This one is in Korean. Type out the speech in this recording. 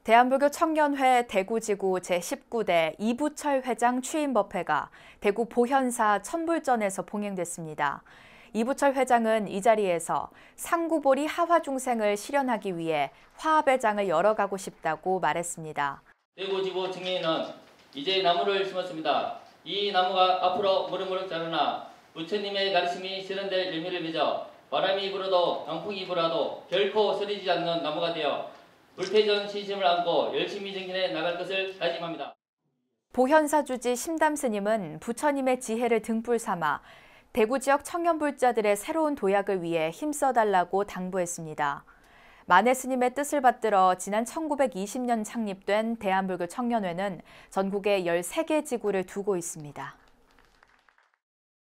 대한불교 청년회 대구지구 제19대 이부철 회장 취임 법회가 대구 보현사 천불전에서 봉행됐습니다. 이부철 회장은 이 자리에서 상구보리 하화중생을 실현하기 위해 화합의 장을 열어가고 싶다고 말했습니다. 대구지구 청년회는 이제 나무를 심었습니다. 이 나무가 앞으로 무럭무럭 자라나 부처님의 가르침이 실현될 열매를 맺어 바람이 불어도 강풍이 불어도 결코 쓰러지지 않는 나무가 되어 불태전 신심을 안고 열심히 정진해 나갈 것을 다짐합니다. 보현사 주지 심담 스님은 부처님의 지혜를 등불 삼아 대구 지역 청년불자들의 새로운 도약을 위해 힘써달라고 당부했습니다. 만해 스님의 뜻을 받들어 지난 1920년 창립된 대한불교 청년회는 전국에 13개 지구를 두고 있습니다.